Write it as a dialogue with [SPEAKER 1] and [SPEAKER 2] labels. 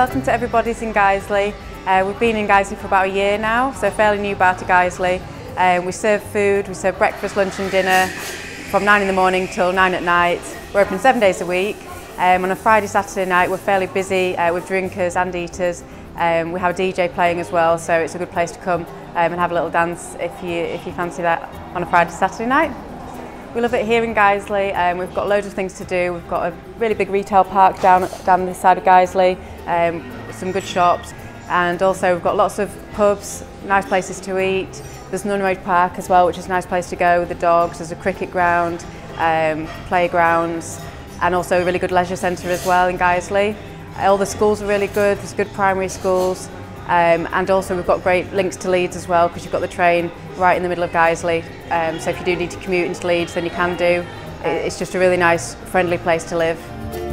[SPEAKER 1] welcome to Everybody's in Guiseley. We've been in Guiseley for about a year now, so fairly new bar to Guiseley. We serve food, we serve breakfast, lunch and dinner from 9 in the morning till 9 at night. We're open 7 days a week. On a Friday, Saturday night we're fairly busy with drinkers and eaters. We have a DJ playing as well, so it's a good place to come and have a little dance if you fancy that on a Friday, Saturday night. We love it here in Guiseley. We've got loads of things to do. We've got a really big retail park down this side of Guiseley, some good shops, and also we've got lots of pubs, nice places to eat. There's Nun Road Park as well, which is a nice place to go with the dogs. There's a cricket ground, playgrounds, and also a really good leisure centre as well in Guiseley. All the schools are really good. There's good primary schools. And also we've got great links to Leeds as well, because you've got the train right in the middle of Guiseley, so if you do need to commute into Leeds then you can do. It's just a really nice, friendly place to live.